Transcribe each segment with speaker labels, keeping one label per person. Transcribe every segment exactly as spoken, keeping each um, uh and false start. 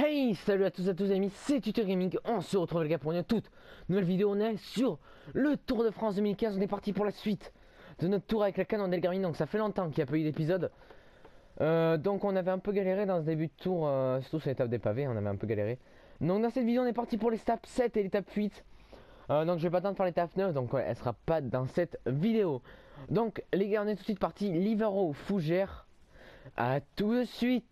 Speaker 1: Hey, salut à tous à tous amis, c'est Tutor Gaming. On se retrouve les gars pour une toute nouvelle vidéo. On est sur le Tour de France deux mille quinze. On est parti pour la suite de notre tour avec la Cannondale Garmin. Donc ça fait longtemps qu'il n'y a pas eu d'épisode. euh, Donc on avait un peu galéré dans ce début de tour, euh, surtout sur l'étape des pavés, on avait un peu galéré. Donc dans cette vidéo on est parti pour l'étape sept et l'étape huit. euh, Donc je vais pas attendre de faire l'étape neuf, donc ouais, elle sera pas dans cette vidéo. Donc les gars, on est tout de suite parti. Livaro, Fougères. À tout de suite.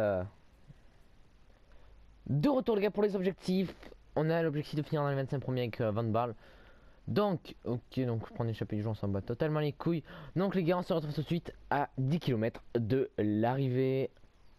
Speaker 1: De retour les gars pour les objectifs. On a l'objectif de finir dans les vingt-cinq premiers avec euh, Van Barle. Donc, ok, donc prendre l'échappée du jour, on s'en bat totalement les couilles. Donc les gars, on se retrouve tout de suite à dix kilomètres de l'arrivée.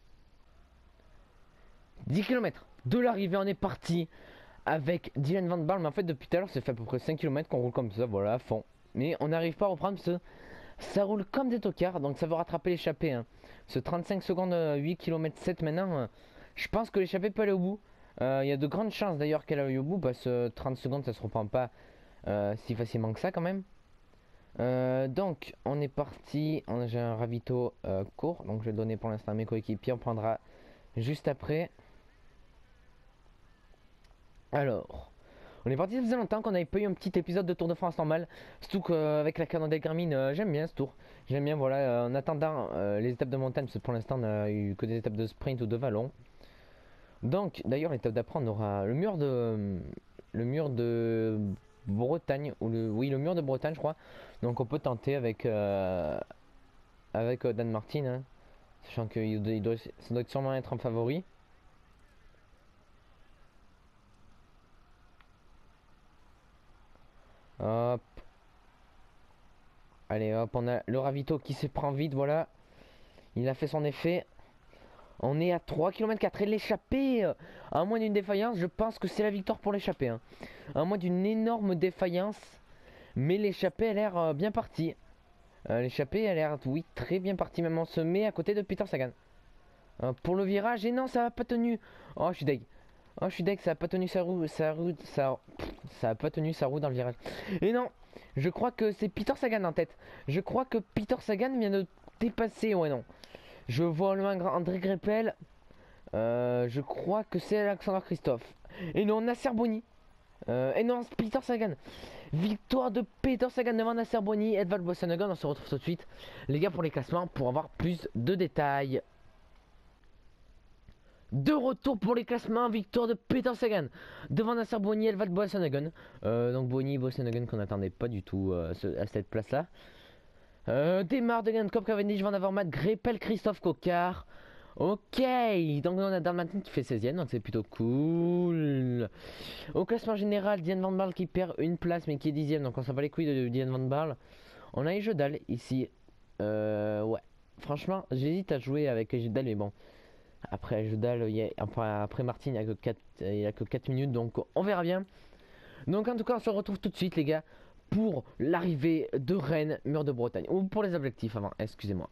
Speaker 1: dix kilomètres de l'arrivée, on est parti avec Dylan Van Barle. Mais en fait, depuis tout à l'heure, ça fait à peu près cinq kilomètres qu'on roule comme ça, voilà, à fond. Mais on n'arrive pas à reprendre parce que ça roule comme des tocards. Donc ça va rattraper l'échappée. Hein. Ce trente-cinq secondes, huit kilomètres sept maintenant. Euh, Je pense que l'échappée peut aller au bout. Il euh, y a de grandes chances d'ailleurs qu'elle aille au bout parce que trente secondes ça se reprend pas euh, si facilement que ça quand même. Euh, donc on est parti. J'ai un ravito euh, court, donc je vais le donner pour l'instant à mes coéquipiers. On prendra juste après. Alors, on est parti, ça faisait longtemps qu'on n'avait pas eu un petit épisode de Tour de France normal. Surtout qu'avec la Cannondale Garmin, euh, j'aime bien ce tour. J'aime bien, voilà, euh, en attendant euh, les étapes de montagne, parce que pour l'instant on n'a eu que des étapes de sprint ou de vallon. Donc, d'ailleurs, l'étape d'après, on aura le mur de le mur de Bretagne ou le oui le mur de Bretagne, je crois. Donc, on peut tenter avec euh, avec euh, Dan Martin, hein, sachant que il doit, il doit, ça doit sûrement être un favori. Hop, allez, hop, on a le ravito qui se prend vite, voilà. Il a fait son effet. On est à trois kilomètres quatre et l'échappée, à moins d'une défaillance, je pense que c'est la victoire pour l'échappée. Hein. À moins d'une énorme défaillance, mais l'échappée a l'air euh, bien partie. Euh, l'échappée a l'air, oui, très bien partie. Même on se met à côté de Peter Sagan. Euh, pour le virage, et non, ça a pas tenu. Oh, je suis deg. Oh, je suis deg, ça a pas tenu sa roue, sa roue, ça, ça a pas tenu sa roue dans le virage. Et non, je crois que c'est Peter Sagan en tête. Je crois que Peter Sagan vient de dépasser, ouais non. Je vois le loin André Greppel. Euh, je crois que c'est Alexander Christophe. Et non, Nasser Bonny. Euh, et non, Peter Sagan. Victoire de Peter Sagan devant Nasser Bonny. Edvald Boasson-Hagen. On se retrouve tout de suite, les gars, pour les classements, pour avoir plus de détails. De retour pour les classements, victoire de Peter Sagan devant Nasser Bonny, Edvald Boasson-Hagen. Euh, donc Bonny, Boasson-Hagen qu'on n'attendait pas du tout euh, à cette place-là. Euh, démarre de Gankop, Cavendish, Van Avermaet, Greppel, Christophe Coquard. Ok, donc on a Dalmatin qui fait seizième, donc c'est plutôt cool. Au classement général, Dylan Van Barle qui perd une place mais qui est dixième, donc on s'en bat les couilles de Dylan Van Barle. On a Ejedal ici. Euh, ouais, franchement, j'hésite à jouer avec Ejedal, mais bon. Après Ejedal, il y a, après, après Martin, il n'y a, que quatre, il y a que quatre minutes, donc on verra bien. Donc en tout cas, on se retrouve tout de suite, les gars, pour l'arrivée de Rennes, mur de Bretagne. Ou pour les objectifs avant, excusez-moi.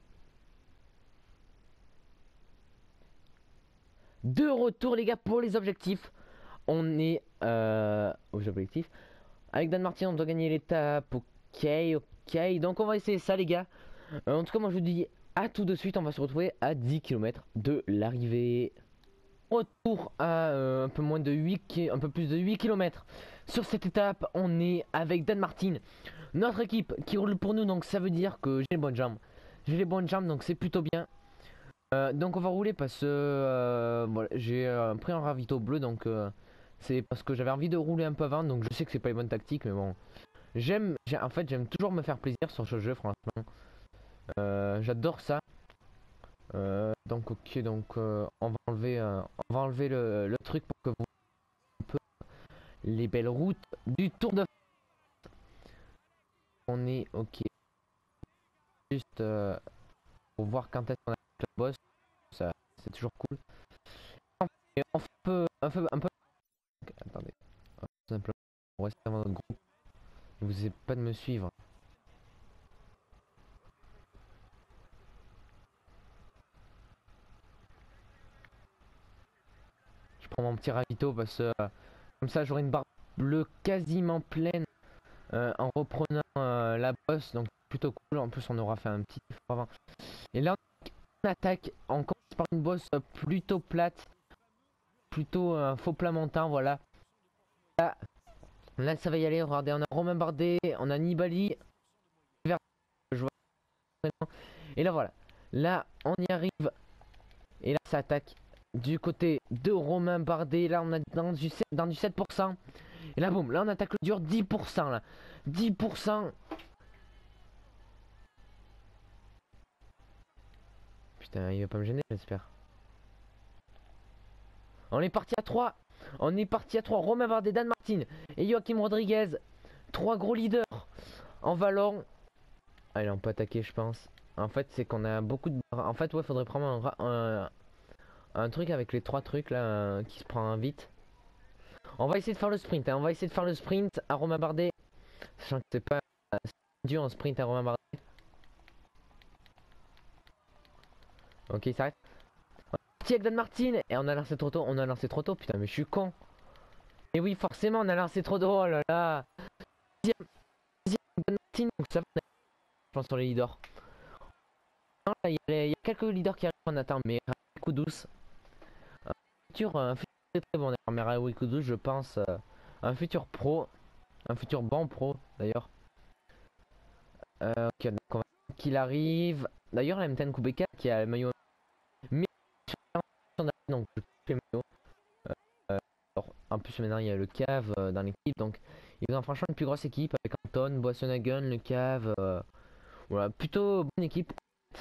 Speaker 1: De retour, les gars, pour les objectifs. On est euh, aux objectifs. Avec Dan Martin, on doit gagner l'étape. Ok, ok. Donc on va essayer ça, les gars. Euh, en tout cas, moi je vous dis à tout de suite. On va se retrouver à dix kilomètres de l'arrivée. Retour à euh, un peu moins de huit, un peu plus de huit kilomètres. Sur cette étape, on est avec Dan Martin, notre équipe qui roule pour nous. Donc ça veut dire que j'ai les bonnes jambes. J'ai les bonnes jambes, donc c'est plutôt bien. Euh, donc on va rouler parce que euh, voilà, j'ai euh, pris un ravito bleu, donc euh, c'est parce que j'avais envie de rouler un peu avant, donc je sais que c'est pas les bonnes tactiques, mais bon, j'aime, en fait j'aime toujours me faire plaisir sur ce jeu, franchement. Euh, j'adore ça. Euh, donc ok, donc euh, on va enlever, euh, on va enlever le, le truc pour que vous voyez un peu les belles routes du Tour de France. On est ok, juste euh, pour voir quand est-ce qu'on a la bosse, ça c'est toujours cool. Et on peut un peu, un peu. Attendez, tout simplement, on reste avant notre groupe. Vous n'essayez pas de me suivre. Je prends mon petit ravito parce que euh, comme ça j'aurai une barre bleue quasiment pleine euh, en reprenant euh, la bosse, donc plutôt cool. En plus on aura fait un petit effort avant. Et là on attaque, on commence par une bosse plutôt plate, plutôt un faux plat montant, voilà. Là, là ça va y aller, regardez, on a Romain Bardet, on a Nibali. Je vois. Et là voilà, là on y arrive. Et là ça attaque du côté de Romain Bardet. Là on a dans du, dans du sept pour cent. Et là boum, là on attaque le dur dix pour cent là. dix pour cent. Putain, il va pas me gêner, j'espère. On est parti à trois. On est parti à trois. Romain Bardet, Dan Martin et Joachim Rodriguez. Trois gros leaders en Valorant. Allez, on peut attaquer, je pense. En fait, c'est qu'on a beaucoup de... En fait, ouais, faudrait prendre un, un, un truc avec les trois trucs là euh, qui se prend vite. On va essayer de faire le sprint. Hein. On va essayer de faire le sprint à Romain Bardet. Sachant que c'est pas euh, dur en sprint à Romain Bardet. Ok, il s'arrête. Avec Dan Martin et on a lancé trop tôt. On a lancé trop tôt. Putain, mais je suis con. Et oui, forcément, on a lancé trop tôt. Oh là là. Deuxième, deuxième Dan Martin. Donc ça va. Je pense sur les leaders. Il y, y, a quelques leaders qui arrivent en attente, mais coup douce. Un futur, un futur très très bon. Mais Raoui Kudus, je pense, euh, un futur pro, un futur bon pro d'ailleurs. Euh, ok, donc on va qu'il arrive. D'ailleurs, la M T N Kubeka qui a le maillot. Mais donc je fais le maillot. Euh, alors, en plus maintenant il y a le cave euh, dans l'équipe, donc ils ont franchement une plus grosse équipe avec Anton, Boissonhagen, le cave. Euh, voilà, plutôt bonne équipe.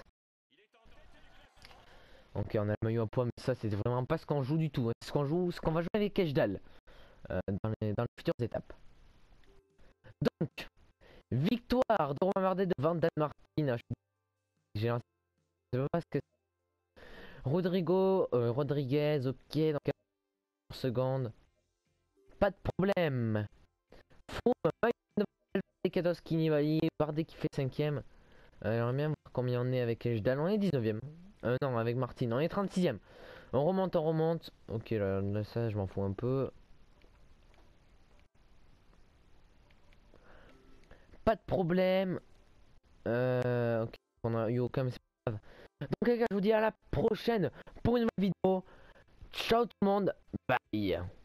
Speaker 1: Ok, on a le maillot à poids, mais ça c'est vraiment pas ce qu'on joue du tout. Hein. Ce qu'on joue, ce qu'on va jouer avec Keshdal euh, dans, les, dans les futures étapes. Donc, victoire de Romain Bardet devant Dan Martin. J'ai un... Je sais pas ce que Rodrigo, euh, Rodriguez, ok, dans quinze secondes. Pas de problème. Kados, Nibali, Bardet qui fait cinquième. Euh, J'aimerais bien voir combien on est avec Keshdal. On est dix-neuvième. Euh, non, avec Martin, on est trente-sixième. On remonte, on remonte. Ok, là, là ça, je m'en fous un peu. Pas de problème. Euh, ok, on a eu aucun, mais c'est pas grave. Donc les gars, je vous dis à la prochaine pour une nouvelle vidéo. Ciao tout le monde. Bye.